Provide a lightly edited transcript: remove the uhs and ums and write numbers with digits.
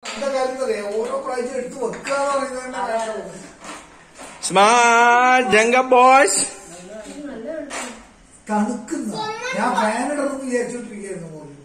എന്താ കാര്യം പറയാ, ഓരോ പ്രാവശ്യം എടുത്ത് വെക്കാന്ന് പറയുന്നത്. സ്മാർട്ട് ജംഗ ബോയ്സ് തണുക്കുന്ന ഞാൻ ഫാൻ ഇടണമെന്ന് വിചാരിച്ചോണ്ടിരിക്കുന്നു.